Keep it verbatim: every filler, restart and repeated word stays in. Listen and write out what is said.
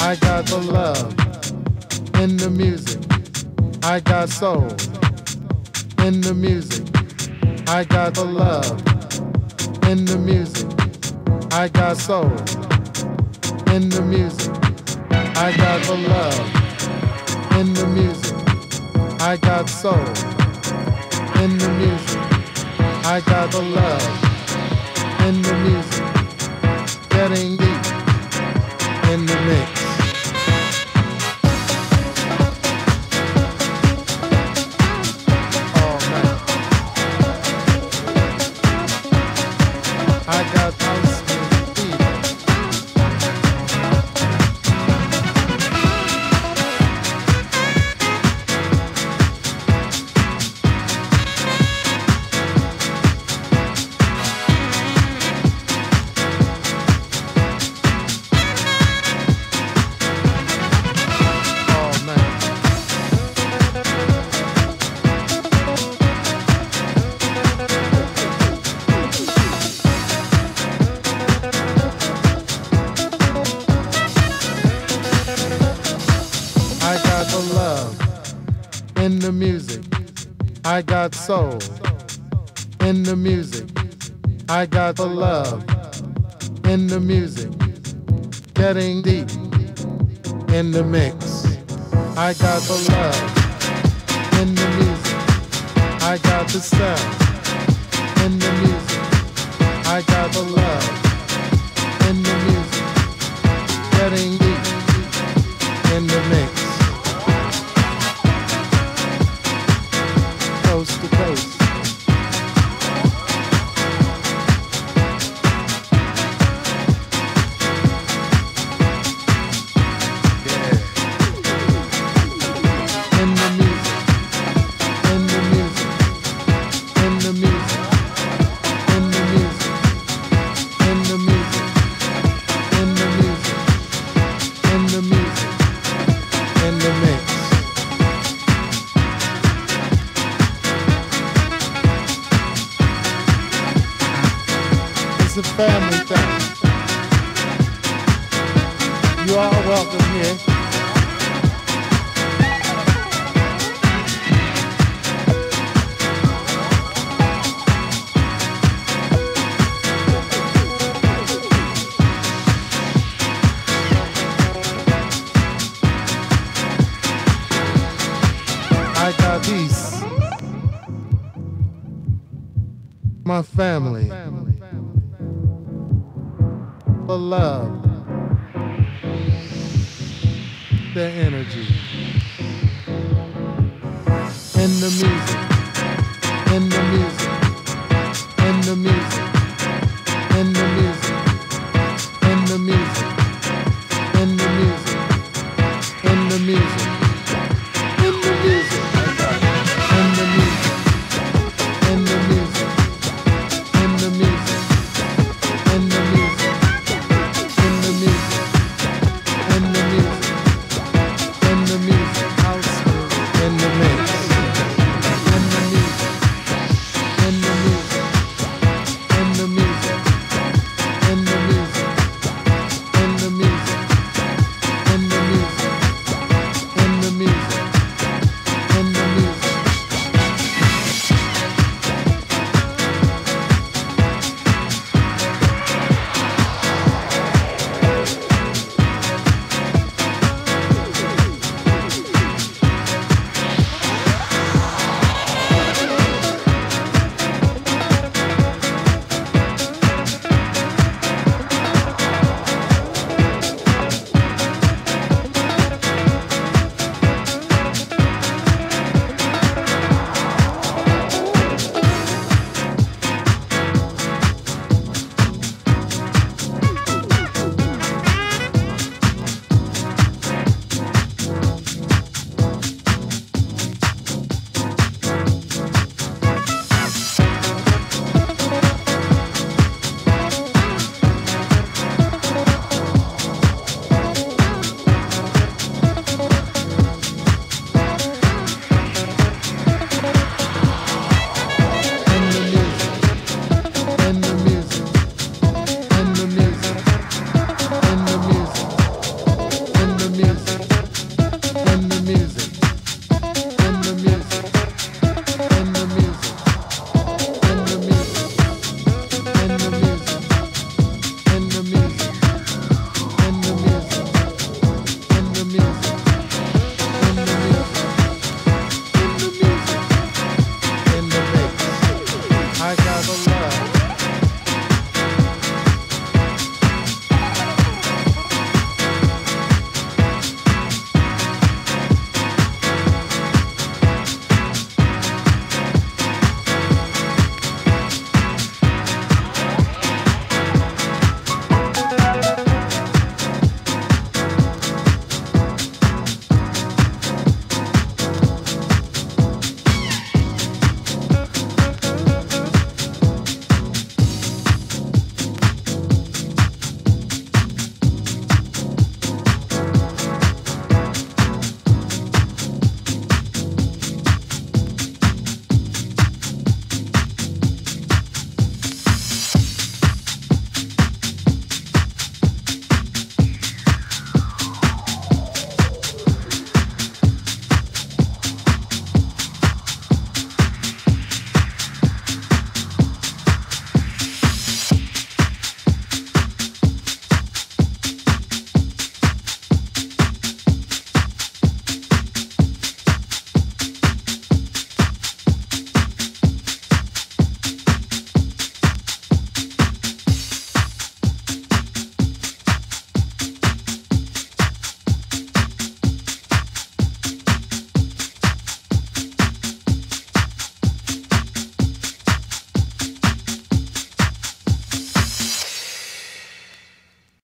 I got the love in the music. I got soul in the music. I got the love in the music. I got soul in the music. I got the love in the music. I got soul in the music. I got the love in the music. Getting deep in the mix. Oh man, I got ice cream fever. In the music, I got soul. In the music, I got the love. In the music, getting deep in the mix. I got the love. In the music, I got the sound. In the music, I got the love. In the music, getting deep in the mix. Coast to coast. Yeah. In the music, in the music, in the music, in the music, in the music, in the music, in the music, in the mix. It's a family thing. You are welcome here. I got peace. My family. The love, the energy, in the music, in the music, in the music.